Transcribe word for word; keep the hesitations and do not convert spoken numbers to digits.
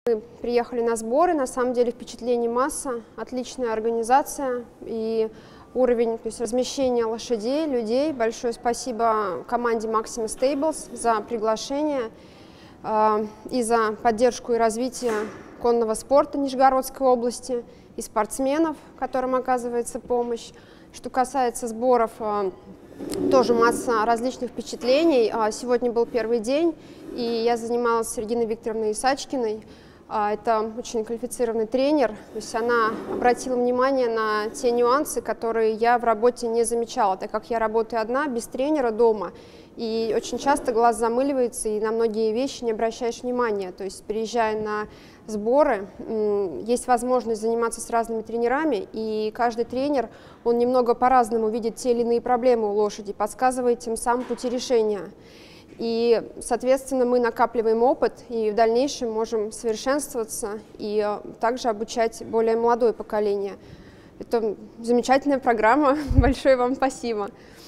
Мы приехали на сборы, на самом деле впечатлений масса, отличная организация и уровень, то есть размещения лошадей, людей. Большое спасибо команде Maxima Stables за приглашение э, и за поддержку и развитие конного спорта Нижегородской области и спортсменов, которым оказывается помощь. Что касается сборов, э, тоже масса различных впечатлений. Сегодня был первый день, и я занималась с Региной Викторовной Исачкиной. Это очень квалифицированный тренер, то есть она обратила внимание на те нюансы, которые я в работе не замечала, так как я работаю одна, без тренера дома, и очень часто глаз замыливается, и на многие вещи не обращаешь внимания. То есть, приезжая на сборы, есть возможность заниматься с разными тренерами, и каждый тренер, он немного по-разному видит те или иные проблемы у лошади, подсказывает тем самым пути решения. И, соответственно, мы накапливаем опыт и в дальнейшем можем совершенствоваться и также обучать более молодое поколение. Это замечательная программа. Большое вам спасибо.